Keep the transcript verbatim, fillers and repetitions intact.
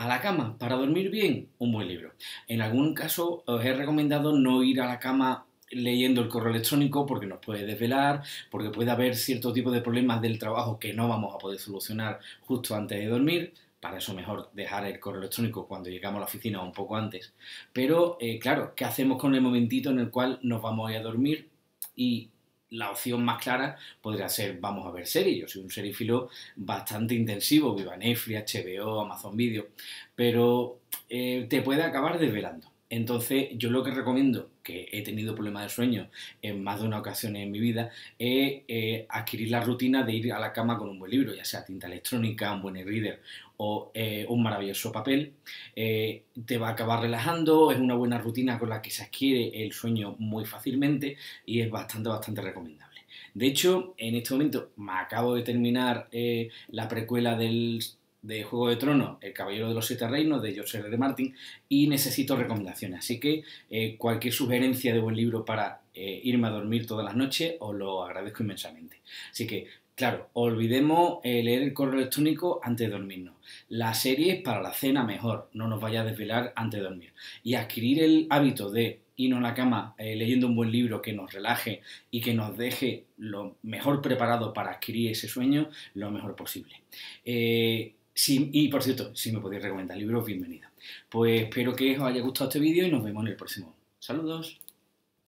A la cama, para dormir bien, un buen libro. En algún caso os he recomendado no ir a la cama leyendo el correo electrónico porque nos puede desvelar, porque puede haber cierto tipo de problemas del trabajo que no vamos a poder solucionar justo antes de dormir. Para eso mejor dejar el correo electrónico cuando llegamos a la oficina o un poco antes. Pero eh, claro, ¿qué hacemos con el momentito en el cual nos vamos a ir a dormir? Y la opción más clara podría ser vamos a ver series. Yo soy un serífilo bastante intensivo, viva Netflix, H B O, Amazon Video, pero eh, te puede acabar desvelando. Entonces, yo lo que recomiendo, que he tenido problemas de sueño en más de una ocasión en mi vida, es eh, adquirir la rutina de ir a la cama con un buen libro, ya sea tinta electrónica, un buen e-reader o eh, un maravilloso papel. Eh, te va a acabar relajando, es una buena rutina con la que se adquiere el sueño muy fácilmente y es bastante, bastante recomendable. De hecho, en este momento me acabo de terminar eh, la precuela del de Juego de Tronos, El Caballero de los Siete Reinos, de George R. R. Martin, y necesito recomendaciones. Así que eh, cualquier sugerencia de buen libro para eh, irme a dormir todas las noches os lo agradezco inmensamente. Así que, claro, olvidemos eh, leer el correo electrónico antes de dormirnos. La serie es para la cena mejor, no nos vaya a desvelar antes de dormir. Y adquirir el hábito de irnos a la cama eh, leyendo un buen libro que nos relaje y que nos deje lo mejor preparado para adquirir ese sueño, lo mejor posible. Eh, Sí, y por cierto, si me podéis recomendar libros, bienvenido. Pues espero que os haya gustado este vídeo y nos vemos en el próximo. Saludos.